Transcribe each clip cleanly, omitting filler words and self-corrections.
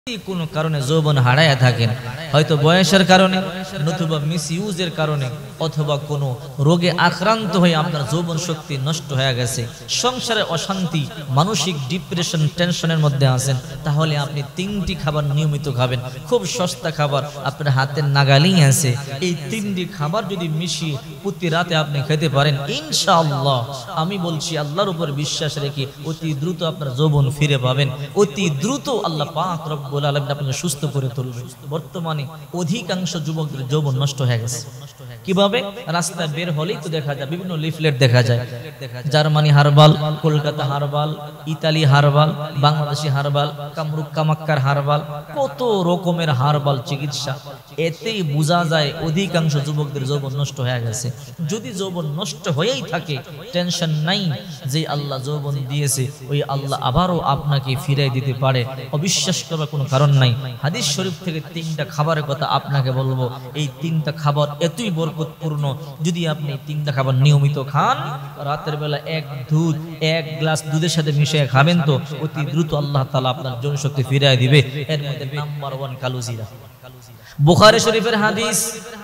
কোনো কারণে যৌবন হারায়া থাকেন, হয়তো বয়সের কারণে, নতুবা মিসইউজের কারণে, অথবা কোনো রোগে আক্রান্ত হয়ে আপনার যৌবন শক্তি নষ্ট হয়ে গেছে, সংসারে অশান্তি, মানসিক ডিপ্রেশন, টেনশনের মধ্যে আছেন, তাহলে আপনি 3টি খাবার নিয়মিত খাবেন। খুব সস্তা খাবার, আপনার হাতের নাগালেই আছে। এই 3টি খাবার যদি মিশিয়ে প্রতি রাতে আপনি খেতে পারেন, ইনশাআল্লাহ আমি বলছি আল্লাহর উপর বিশ্বাস রেখে অতি দ্রুত আপনার যৌবন ফিরে পাবেন। অতি দ্রুত আল্লাহ পাক রব্বুল আলামিন আপনাকে সুস্থ করে তুলবে। বর্তমানে অধিকাংশ যুবকদের যৌবন নষ্ট হয়ে গেছে। কিভাবে? রাস্তায় বের হলেই তো দেখা যায় বিভিন্ন লিফলেট দেখা যায়, Germany herbal, Kolkata herbal, Italy herbal, Bangladeshi herbal, কামরুক কামাক্কার হারবাল, কত রকমের হারবাল চিকিৎসা। এতেই বোঝা যায় অধিকাংশ যুবকদের যৌবন নষ্ট হয়ে গেছে। যদি যৌবন নষ্ট হয়েই থাকে, টেনশন নাই, যে আল্লাহ যৌবন দিয়েছে ওই আল্লাহ আবারও আপনাকে ফিরাই দিতে পারে, অবিশ্বাস করার কোনো কারণ নাই। হাদিস শরীফ থেকে 3টা খাবারের কথা আপনাকে বলবো। এই 3টা খাবার এতই বরকতপূর্ণ, যদি আপনি 3টা খাবার নিয়মিত খান, রাতের বেলা এক গ্লাস দুধের সাথে মিশিয়ে খাবেন, তো অতি দ্রুত আল্লাহ তাআলা আপনার জনশক্তি ফিরিয়ে দিবে। এর মধ্যে নাম্বার 1 কালো জিরা। বুখারী শরীফের হাদিস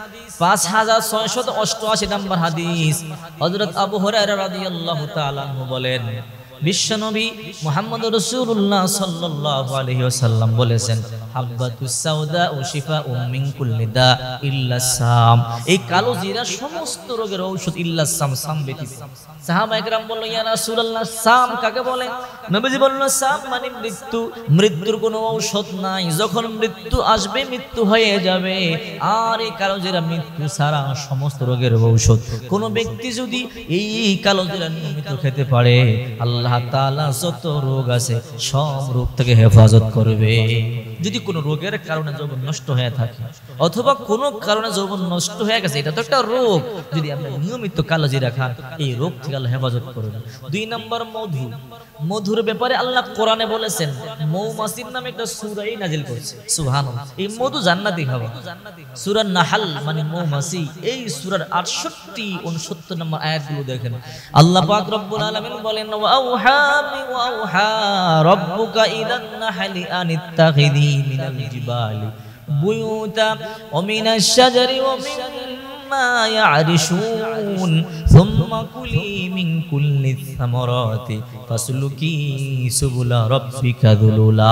5688 নম্বর হাদিস, হযরত আবু হুরায়রা রাদিয়াল্লাহু তাআলা আনহু বলেন, বিশ্বনবী মুহাম্মদ রাসূলুল্লাহ সাল্লাল্লাহু আলাইহি ওয়াসাল্লাম বলেছেন, হাব্বাতুস সাউদা ও শিফাউম মিন কুল্লি দা ইল্লা সাম। এই কালো জিরা সমস্ত রোগের ঔষধ ইল্লা সাম, সাম ব্যতীত। সাহাবায়ে কেরাম বলল, ইয়া রাসূলুল্লাহ, সাম কাকে বলেন? নবীজি বললেন, সাম মানে মৃত্যু। মৃত্যুর কোনো ঔষধ নাই, যখন মৃত্যু আসবে মৃত্যু হয়ে যাবে। আর এই কালো জিরা মৃত্যু ছাড়া সমস্ত রোগের ঔষধ। কোন ব্যক্তি যদি এই কালো জিরা নিয়মিত খেতে পারে, আল্লাহ তাআলা যত রোগ আছে সব রোগ থেকে হেফাজত করবে। যদি কোনো রোগের কারণে যৌবন নষ্ট হয়ে থাকে, অথবা কোনো কারণে যৌবন নষ্ট হয়ে গেছে, এটা তো একটা রোগ, যদি আপনি নিয়মিত কালো জিরা খান, এই রোগ থেকে আল্লাহ হেফাজত করবে। 2 নম্বর মধু। মধুর ব্যাপারে আল্লাহ কোরআনে বলেছেন, মৌমাছির নামে একটা সূরাই নাজিল করেছে। সুবহানাল্লাহ। এই মধু জান্নাতি খাবার। সূরা নাহল মানে মৌমাছি, এই সূরার 68 69 নম্বর আয়াতগুলো দেখেন। আল্লাহ পাক রব্বুল আলামিন বলেন, ওয়াউহা রাব্বুকা ইলান নাহলি আনিত্তাখিযি মিনাল জিবালি বুয়ুতা ওয়া মিনাশ শাজারি ওয়া মিম্মা ইয়ারিশুন সুম্মা কুলি মিন কুল্লিস সামারাতি ফাসলুকি সুবুলা রাব্বিকা যুলুলা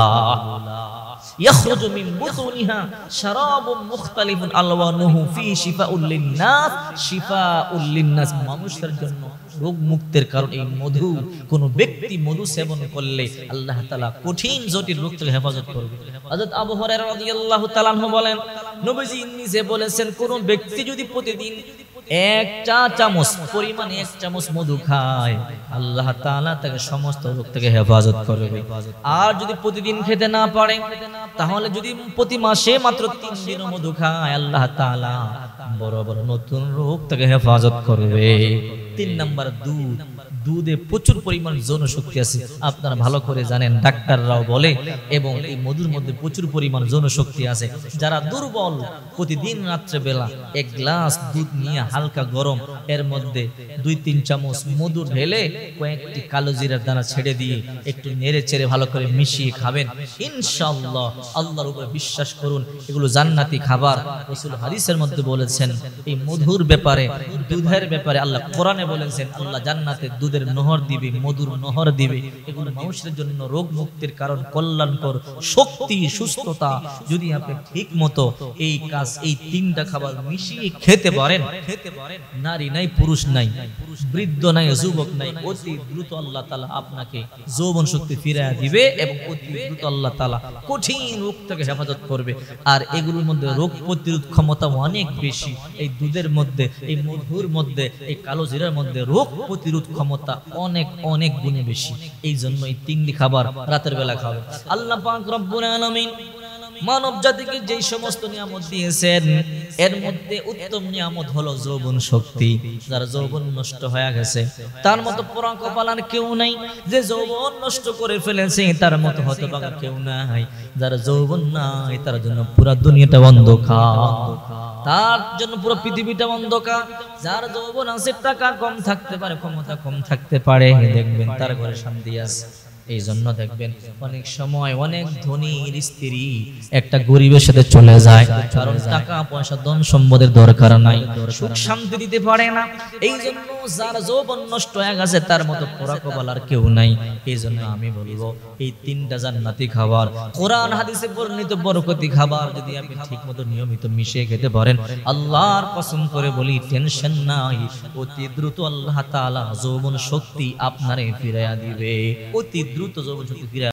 ইয়াখরুজু মিন বুতুনিহা শারাবুন মুখতালিফুন আলওয়ানুহু ফি শিফাউল লিন্নাস, শিফাউল লিন্নাস, মানুষের জন্য রোগ মুক্তির কারণ এই মধু। কোন ব্যক্তি মধু সেবন করলে আল্লাহ তাআলা কঠিন জটিল রোগ থেকে হেফাজত করবে। হযরত আবু হুরায়রা রাদিয়াল্লাহু তাআলা আনহু বলেন, নবীজি নিজে বলেছেন, কোন ব্যক্তি যদি প্রতিদিন 1 চা চামচ পরিমাণ 1 চামচ মধু খায়, আল্লাহ তাআলা তাকে সমস্ত রোগ থেকে হেফাজত করবে। আর যদি প্রতিদিন খেতে না পারে, তাহলে যদি প্রতি মাসে মাত্র 3 দিন মধু খায়, আল্লাহ তাআলা বড় বড় নতুন রোগ থেকে হেফাজত করবে। 3 নাম্বার দুধ। দুধে প্রচুর পরিমাণ যৌনশক্তি আছে, আপনারা ভালো করে জানেন, ডাক্তাররাও বলে, এবং এই মধুর মধ্যে প্রচুর পরিমাণ যৌনশক্তি আছে। যারা দুর্বল, প্রতিদিন রাত্রে বেলা 1 গ্লাস দুধ নিয়ে হালকা গরম, এর মধ্যে 2-3 চামচ মধু ঢেলে কয়েকটি কালো জিরার দানা ছেড়ে দিয়ে একটু নেড়ে চেড়ে ভালো করে মিশিয়ে খাবেন, ইনশাআল্লাহ আল্লাহর উপর বিশ্বাস করুন, এগুলো জান্নাতি খাবার। রাসূল হাদিসের মধ্যে বলেছেন, এই মধুর ব্যাপারে, দুধের ব্যাপারে আল্লাহ কোরআনে বলেছেন, আল্লাহ জান্নাতে দুধের নহর দিবে, মধুর নহর দিবে। এগুলো মানুষের জন্য রোগ মুক্তির কারণ, কল্যাণকর, শক্তি, সুস্থতা। যদি আপনি ঠিক মতো এই কাজ, এই 3টা খাবার মিশিয়ে খেতে পারেন, নারী নাই, পুরুষ নাই, বৃদ্ধ নাই, যুবক নাই, অতি দ্রুত আল্লাহ তাআলা আপনাকে যৌবন শক্তি ফিরিয়ে দিবে, এবং অতি দ্রুত আল্লাহ তাআলা কঠিন রোগ থেকে হেফাজত করবে। আর এগুলোর মধ্যে রোগ প্রতিরোধ ক্ষমতা অনেক বেশি। এই দুধের মধ্যে, এই মধুর মধ্যে, এই কালো জিরার মধ্যে রোগ প্রতিরোধ ক্ষমতা অনেক অনেক গুণে বেশি। এই জন্য এই 3টি খাবার রাতের বেলা খাবেন। আল্লাহ পাক রব্বুল আলামিন মানব জাতিকে যেই সমস্ত নিয়ামত দিয়েছেন, এর মধ্যে উত্তম নিয়ামত হলো যৌবন শক্তি। যারা যৌবন নষ্ট হয়ে গেছে, তার মতো পোড়া কপালার কেউ নাই। যে যৌবন নষ্ট করে ফেলেছে, তার মতো হতভাগা কেউ নাই। যারা যৌবন নাই, তার জন্য পুরো দুনিয়াটা অন্ধকার, তার জন্য পুরো পৃথিবীটা অন্ধকার। যার যৌবন আছে, টাকা কম থাকতে পারে, ক্ষমতা কম থাকতে পারে, দেখবেন তার ঘরে শান্তি আছে। এই জন্য দেখবেন অনেক সময় অনেক ধনীর স্ত্রী একটা গরিবের সাথে চলে যায়, কারণ টাকা পয়সা ধন সম্পদের দরকার নাই, সুখ শান্তি দিতে পারে না। এই জন্য যার যৌবন নষ্ট হয়ে গেছে তার মতো পোড়া কপাল আর কেউ নাই। এই জন্য আমি বলবো এই তিনটা জান্নাতি খাবার, কোরআন হাদিসে বর্ণিত বরকতি খাবার যদি আপনি ঠিকমতো নিয়মিত মিশিয়ে খেতে পারেন, আল্লাহর কসম করে বলি টেনশন নাই, অতি দ্রুত আল্লাহ তাআলা যৌবন শক্তি আপনারে ফিরাইয়া দিবে, অতি দ্রুত যৌবন শক্তি ফিরাইয়া